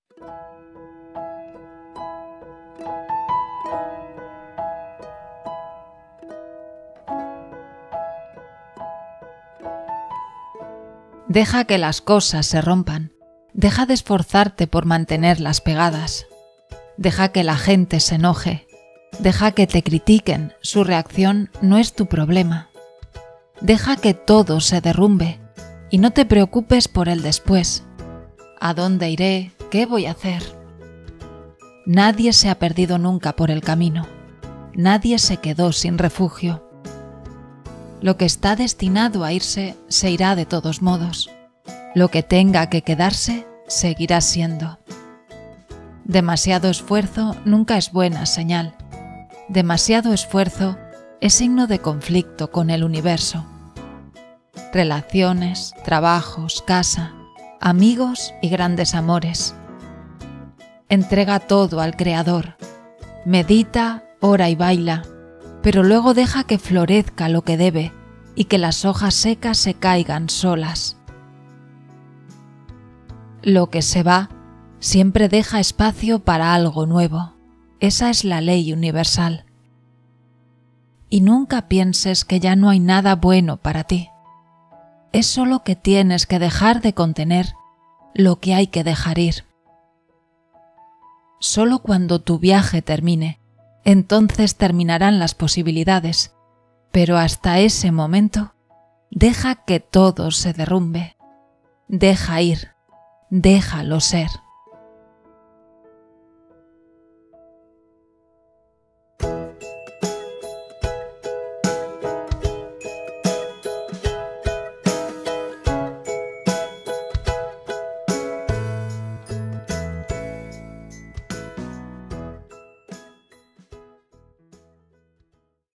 Deja que las cosas se rompan. Deja de esforzarte por mantenerlas pegadas. Deja que la gente se enoje. Deja que te critiquen. Su reacción no es tu problema. Deja que todo se derrumbe y no te preocupes por el después. ¿A dónde iré? ¿Qué voy a hacer? Nadie se ha perdido nunca por el camino. Nadie se quedó sin refugio. Lo que está destinado a irse se irá de todos modos. Lo que tenga que quedarse seguirá siendo. Demasiado esfuerzo nunca es buena señal. Demasiado esfuerzo es signo de conflicto con el universo. Relaciones, trabajos, casa, amigos y grandes amores. Entrega todo al Creador. Medita, ora y baila, pero luego deja que florezca lo que debe y que las hojas secas se caigan solas. Lo que se va siempre deja espacio para algo nuevo. Esa es la ley universal. Y nunca pienses que ya no hay nada bueno para ti. Es solo que tienes que dejar de contener lo que hay que dejar ir. Solo cuando tu viaje termine, entonces terminarán las posibilidades, pero hasta ese momento, deja que todo se derrumbe. Deja ir, déjalo ser.